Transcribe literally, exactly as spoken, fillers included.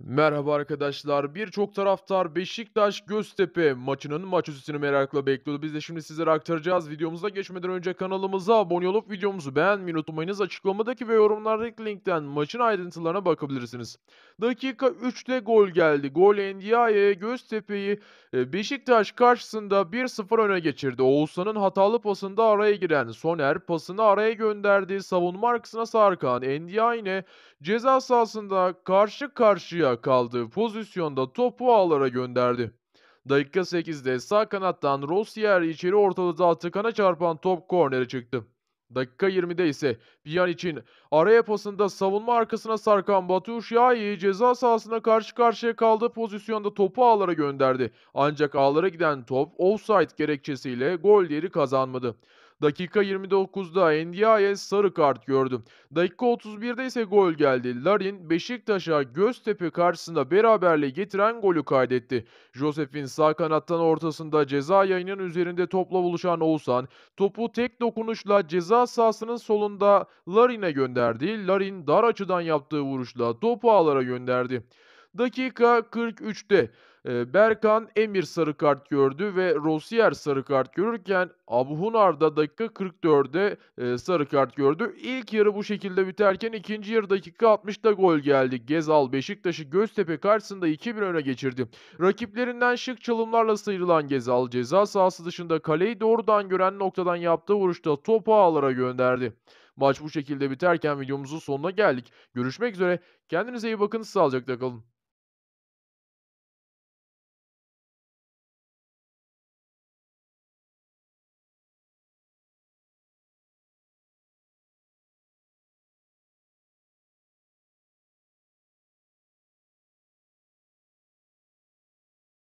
Merhaba arkadaşlar. Birçok taraftar Beşiktaş-Göztepe maçının maç özetini merakla bekliyordu. Biz de şimdi sizlere aktaracağız. Videomuza geçmeden önce kanalımıza abone olup videomuzu beğenmeyi unutmayınız. Açıklamadaki ve yorumlardaki linkten maçın ayrıntılarına bakabilirsiniz. Dakika üçte gol geldi. Gol Ndiaye Göztepe'yi e, Beşiktaş karşısında bir sıfır öne geçirdi. Oğuzhan'ın hatalı pasında araya giren Soner pasını araya gönderdi. Savunma arkasına Sarkan. Ndiaye ceza sahasında karşı karşıya kaldığı pozisyonda topu ağlara gönderdi. Dakika sekizde sağ kanattan Rossier içeri ortaladı, Atakan'a çarpan top kornere çıktı. Dakika yirmide ise Pjanic'in araya pasında savunma arkasına sarkan Batshuayi ceza sahasına karşı karşıya kaldığı pozisyonda topu ağlara gönderdi. Ancak ağlara giden top offside gerekçesiyle gol yeri kazanmadı. Dakika yirmi dokuzda Ndiaye sarı kart gördü. Dakika otuz birde ise gol geldi. Larin Beşiktaş'a Göztepe karşısında beraberliği getiren golü kaydetti. Josef'in sağ kanattan ortasında ceza yayının üzerinde topla buluşan Oğuzhan topu tek dokunuşla ceza sahasının solunda Larin'e gönderdi. Larin dar açıdan yaptığı vuruşla topu ağlara gönderdi. Dakika kırk üçte Eee, Berkan Emir sarı kart gördü ve Rossier sarı kart görürken Abuhunnar da dakika kırk dörtte eee, sarı kart gördü. İlk yarı bu şekilde biterken ikinci yarı dakika altmışta gol geldi. Gezal Beşiktaş'ı Göztepe karşısında iki bir öne geçirdi. Rakiplerinden şık çalımlarla sıyrılan Gezal ceza sahası dışında kaleyi doğrudan gören noktadan yaptığı vuruşta topu ağlara gönderdi. Maç bu şekilde biterken videomuzun sonuna geldik. Görüşmek üzere. Kendinize iyi bakın. Sağlıcakla kalın.